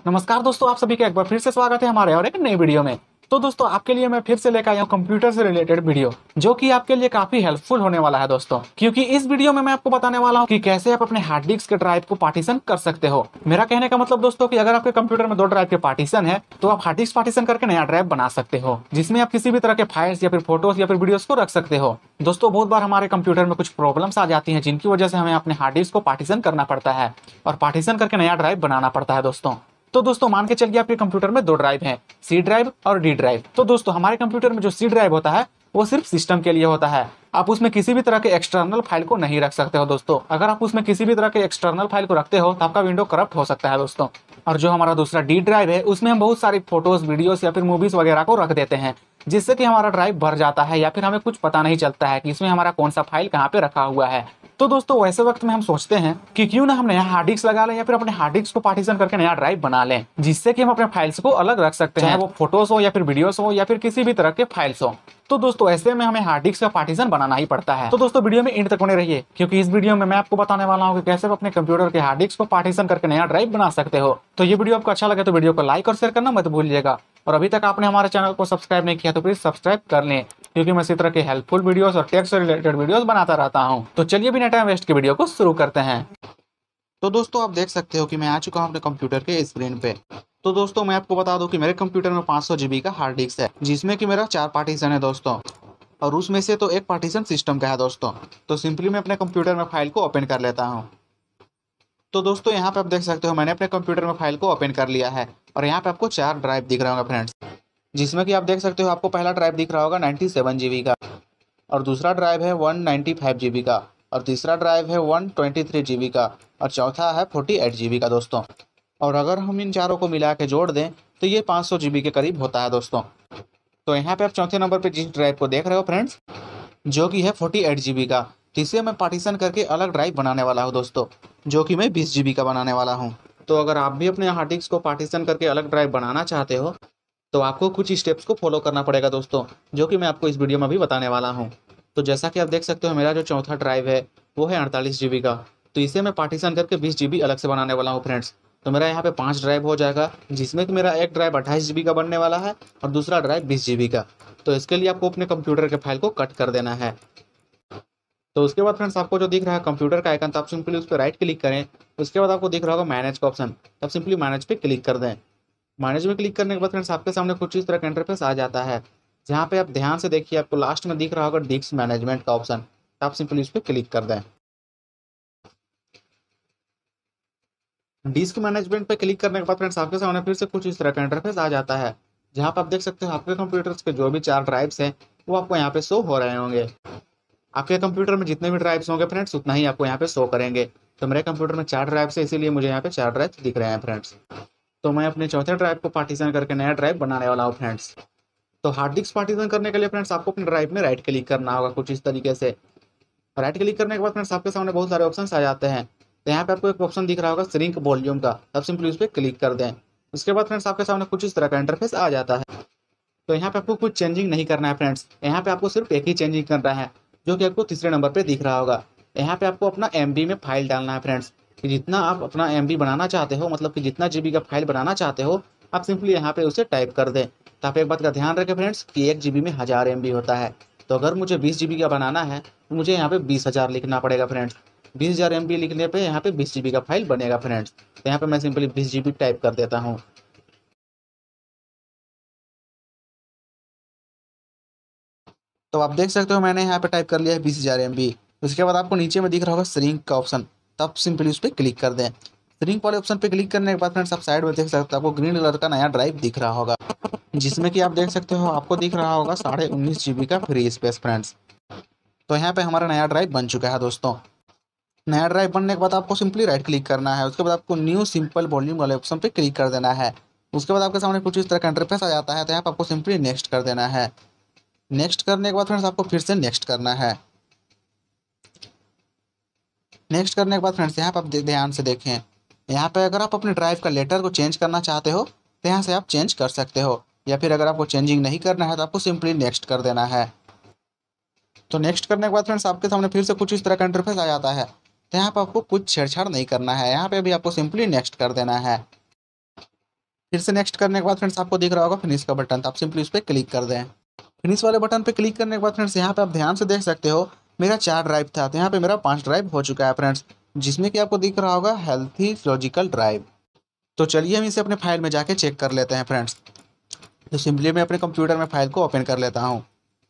नमस्कार दोस्तों, आप सभी का एक बार फिर से स्वागत है हमारे और एक नई वीडियो में। तो दोस्तों, आपके लिए मैं फिर से लेकर आया हूँ कंप्यूटर से रिलेटेड वीडियो, जो कि आपके लिए काफी हेल्पफुल होने वाला है दोस्तों। क्योंकि इस वीडियो में मैं आपको बताने वाला हूँ कि कैसे आप अपने हार्ड डिस्क के ड्राइव को पार्टीशन कर सकते हो। मेरा कहने का मतलब दोस्तों कि अगर आपके कंप्यूटर में 2 ड्राइव के पार्टीशन है तो आप हार्ड डिस्क पार्टीशन करके नया ड्राइव बना सकते हो, जिसमें आप किसी भी तरह के फाइल्स या फिर फोटोज या फिर वीडियोस को रख सकते हो। दोस्तों, बहुत बार हमारे कंप्यूटर में कुछ प्रॉब्लम्स आ जाती हैं, जिनकी वजह से हमें अपने हार्ड डिस्क को पार्टीशन करना पड़ता है और पार्टीशन करके नया ड्राइव बनाना पड़ता है दोस्तों। तो दोस्तों, मान के चलिए आपके कंप्यूटर में 2 ड्राइव हैं, सी ड्राइव और डी ड्राइव। तो दोस्तों, हमारे कंप्यूटर में जो सी ड्राइव होता है वो सिर्फ सिस्टम के लिए होता है। आप उसमें किसी भी तरह के एक्सटर्नल फाइल को नहीं रख सकते हो दोस्तों। अगर आप उसमें किसी भी तरह के एक्सटर्नल फाइल को रखते हो तो आपका विंडो करप्ट हो सकता है दोस्तों। और जो हमारा दूसरा डी ड्राइव है, उसमें हम बहुत सारी फोटोज, वीडियोस या फिर मूवीज वगैरह को रख देते हैं, जिससे कि हमारा ड्राइव भर जाता है या फिर हमें कुछ पता नहीं चलता है कि इसमें हमारा कौन सा फाइल कहाँ पे रखा हुआ है। तो दोस्तों, वैसे वक्त में हम सोचते हैं कि क्यों ना हम नया हार्ड डिस्क लगा लें या फिर अपने हार्ड डिस्क को पार्टीशन करके नया ड्राइव बना लें, जिससे कि हम अपने फाइल्स को अलग रख सकते हैं, चाहे वो फोटोज हो या फिर वीडियोस हो या फिर किसी भी तरह के फाइल्स हो। तो दोस्तों, ऐसे में हमें हार्ड डिस्क का पार्टीशन बनाना ही पड़ता है। तो दोस्तों, वीडियो में एंड तक बने रहिए, क्योंकि इस वीडियो में मैं आपको बताने वाला हूँ कि कैसे आप अपने कंप्यूटर के हार्ड डिस्क को पार्टीशन करके नया ड्राइव बना सकते हो। तो ये वीडियो आपको अच्छा लगे तो वीडियो को लाइक और शेयर करना मत भूलिएगा। और अभी तक आपने हमारे चैनल को सब्सक्राइब नहीं किया तो प्लीज सब्सक्राइब कर लें, क्योंकि मैं इसी तरह के हेल्पफुल वीडियोस और टेक से रिलेटेड वीडियोस बनाता रहता हूं। तो चलिए बिना टाइम वेस्ट के वीडियो को शुरू करते हैं। तो दोस्तों, आप देख सकते हो कि मैं आ चुका हूं अपने कंप्यूटर के स्क्रीन पे। तो दोस्तों, मैं आपको बता दूं कि मेरे कंप्यूटर में 500 जीबी का हार्ड डिस्क है, जिसमें कि मेरा 4 पार्टीशन है दोस्तों। और उसमें से तो एक पार्टीशन सिस्टम का है दोस्तों। तो सिंपली मैं अपने कंप्यूटर में फाइल को ओपन कर लेता हूँ। तो दोस्तों, यहाँ पे आप देख सकते हो मैंने अपने कंप्यूटर में फाइल को ओपन कर लिया है। और यहाँ पे आपको 4 ड्राइव दिख रहे होंगे फ्रेंड्स, जिसमें कि आप देख सकते हो आपको पहला ड्राइव दिख रहा होगा 97 जीबी का, और दूसरा ड्राइव है 195 जीबी का, और तीसरा ड्राइव है 123 जीबी का, और चौथा है 48 जीबी का दोस्तों। और अगर हम इन चारों को मिला के जोड़ दें तो ये 500 जीबी के करीब होता है दोस्तों। तो यहाँ पे आप चौथे नंबर पे जिस ड्राइव को देख रहे हो फ्रेंड्स, जो कि है 48 जीबी का, तो इसे मैं पार्टीशन करके अलग ड्राइव बनाने वाला हूँ दोस्तों, जो कि मैं 20 जीबी का बनाने वाला हूँ। तो अगर आप भी अपने हार्ड डिस्क को पार्टीशन करके अलग ड्राइव बनाना चाहते हो तो आपको कुछ स्टेप्स को फॉलो करना पड़ेगा दोस्तों, जो कि मैं आपको इस वीडियो में भी बताने वाला हूँ। तो जैसा कि आप देख सकते हो, मेरा जो चौथा ड्राइव है वो है 48 जीबी का। तो इसे मैं पार्टीशन करके 20 जीबी अलग से बनाने वाला हूँ फ्रेंड्स। तो मेरा यहाँ पे 5 ड्राइव हो जाएगा, जिसमें कि मेरा एक ड्राइव 28 जीबी का बनने वाला है और दूसरा ड्राइव 20 जीबी का। तो इसके लिए आपको अपने कंप्यूटर के फाइल को कट कर देना है। तो उसके बाद फ्रेंड्स, आपको जो दिख रहा है कंप्यूटर का आइकन, तो आप सिंपली उस पर राइट क्लिक करें। उसके बाद आपको दिख रहा होगा मैनेज का ऑप्शन, तब सिंपली मैनेज पे क्लिक कर दें। मैनेज में क्लिक करने के बाद फ्रेंड्स, आपके सामने कुछ इस तरह का इंटरफेस आ जाता है, जहाँ पे आप ध्यान से देखिए, आपको लास्ट में दिख रहा होगा डिस्क मैनेजमेंट का ऑप्शन, तो आप सिंपली उस पर क्लिक कर दें। डिस्क मैनेजमेंट पे क्लिक करने के बाद फ्रेंड्स, आपके सामने फिर से कुछ इस तरह का इंटरफेस आ जाता है, जहाँ पे आप देख सकते हो आपके कंप्यूटर्स के जो भी 4 ड्राइव्स हैं वो आपको यहाँ पे शो हो रहे होंगे। आपके कंप्यूटर में जितने भी ड्राइव्स होंगे फ्रेंड्स, उतना ही आपको यहाँ पे शो करेंगे। तो मेरे कंप्यूटर में 4 ड्राइव्स है, इसीलिए मुझे यहाँ पे 4 ड्राइव्स दिख रहे हैं फ्रेंड्स। तो मैं अपने चौथे ड्राइव को पार्टीशन करके नया ड्राइव बनाने वाला हूँ फ्रेंड्स। तो हार्ड डिस्क पार्टीशन करने के लिए फ्रेंड्स, आपको अपने ड्राइव में राइट क्लिक करना होगा कुछ इस तरीके से। राइट क्लिक करने के बाद फ्रेंड्स, आपके सामने बहुत सारे ऑप्शन आ जाते हैं। तो यहाँ पे आपको एक ऑप्शन दिख रहा होगा श्रिंक वॉल्यूम का, तब सिंपली उस पर क्लिक कर दें। उसके बाद फ्रेंड्स, आपके सामने कुछ इस तरह का इंटरफेस आ जाता है। तो यहाँ पे आपको कुछ चेंजिंग नहीं करना है फ्रेंड्स, यहाँ पे आपको सिर्फ एक ही चेंजिंग करना है, जो कि आपको तीसरे नंबर पे दिख रहा होगा। यहाँ पे आपको अपना MB में फाइल डालना है फ्रेंड्स, कि जितना आप अपना MB बनाना चाहते हो, मतलब कि जितना GB का फाइल बनाना चाहते हो, आप सिंपली यहाँ पे उसे टाइप कर दें। तो आप एक बात का ध्यान रखें फ्रेंड्स, कि 1 GB में 1000 MB होता है। तो अगर मुझे 20 GB का बनाना है तो मुझे यहाँ पे 20,000 लिखना पड़ेगा फ्रेंड्स। 20,000 MB लिखने पर यहाँ पे 20 GB का फाइल बनेगा फ्रेंड्स। तो यहाँ पे मैं सिंपली 20 GB टाइप कर देता हूँ। तो आप देख सकते हो मैंने यहाँ पे टाइप कर लिया है 20,000 MB। उसके बाद आपको नीचे में दिख रहा होगा श्रिंक का ऑप्शन, तब सिंपली उस पर क्लिक कर दें। श्रिंक वाले ऑप्शन पे क्लिक करने के बाद फ्रेंड्स, आप साइड में देख सकते हो आपको ग्रीन कलर का नया ड्राइव दिख रहा होगा, जिसमें कि आप देख सकते हो आपको दिख रहा होगा 19.5 GB का फ्री स्पेस फ्रेंड्स। तो यहाँ पे हमारा नया ड्राइव बन चुका है दोस्तों। नया ड्राइव बनने के बाद आपको सिंपली राइट क्लिक करना है। उसके बाद आपको न्यू सिंपल वॉल्यूम वाले ऑप्शन पे क्लिक कर देना है। उसके बाद आपके सामने कुछ इस तरह का इंटरफेस आ जाता है, तो यहाँ पे आपको सिंपली नेक्स्ट कर देना है। नेक्स्ट करने के बाद फ्रेंड्स, आपको फिर से नेक्स्ट करना है। नेक्स्ट करने के बाद फ्रेंड्स, यहाँ पे आप ध्यान से देखें, यहाँ पे अगर आप अपने ड्राइव का लेटर को चेंज करना चाहते हो तो यहाँ से आप चेंज कर सकते हो, या फिर अगर आपको चेंजिंग नहीं करना है तो आपको सिंपली नेक्स्ट कर देना है। तो नेक्स्ट करने के बाद फ्रेंड्स, आपके सामने फिर से कुछ इस तरह का इंटरफेस आ जाता है, तो यहाँ पे आपको कुछ छेड़छाड़ नहीं करना है, यहाँ पे भी आपको सिंपली नेक्स्ट कर देना है। फिर से नेक्स्ट करने के बाद फ्रेंड्स आपको दिख रहा होगा फिनिश का बटन, तो आप सिंपली उस पर क्लिक कर दें। फिनिश वाले बटन पे क्लिक करने के बाद फ्रेंड्स यहाँ पे आप ध्यान से देख सकते हो मेरा 4 ड्राइव था, तो यहाँ पे मेरा 5 ड्राइव हो चुका है फ्रेंड्स, जिसमें कि आपको दिख रहा होगा हेल्थी लॉजिकल ड्राइव। तो चलिए हम इसे अपने फाइल में जाके चेक कर लेते हैं फ्रेंड्स। तो सिंपली मैं अपने कंप्यूटर में फाइल को ओपन कर लेता हूँ।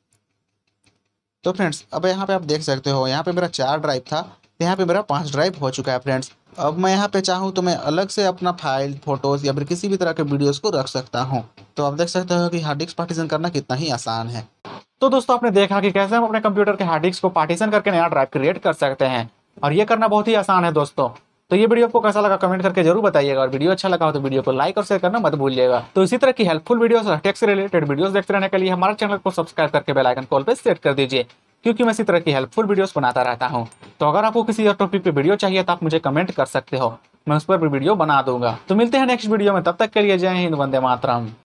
तो फ्रेंड्स अब यहाँ पे आप देख सकते हो यहाँ पे मेरा 4 ड्राइव था, तो यहाँ पे मेरा 5 ड्राइव हो चुका है फ्रेंड्स। अब मैं यहाँ पे चाहूँ तो मैं अलग से अपना फाइल, फोटोज या फिर किसी भी तरह के वीडियोस को रख सकता हूँ। तो आप देख सकते हो कि हार्ड डिस्क पार्टीशन करना कितना ही आसान है। तो दोस्तों आपने देखा कि कैसे हम अपने कंप्यूटर के हार्ड डिस्क को पार्टीशन करके नया ड्राइव क्रिएट कर सकते हैं, और ये करना बहुत ही आसान है दोस्तों। तो ये वीडियो आपको कैसा लगा कमेंट करके जरूर बताइएगा, और वीडियो अच्छा लगा हो तो वीडियो को लाइक और शेयर करना मत भूलिएगा। तो इसी तरह की हेल्पफुल वीडियोस और टेक से रिलेटेड वीडियोस देखते रहने के लिए हमारे चैनल को सब्सक्राइब करके बेल आइकन कॉल पे सेट कर दीजिए, क्योंकि मैं इसी तरह की हेल्पफुल वीडियोस बनाता रहता हूं। तो अगर आपको किसी और टॉपिक पे वीडियो चाहिए तो आप मुझे कमेंट कर सकते हो, मैं उस पर भी वीडियो बना दूंगा। तो मिलते हैं नेक्स्ट वीडियो में, तब तक के लिए जय हिंद, वंदे मातरम।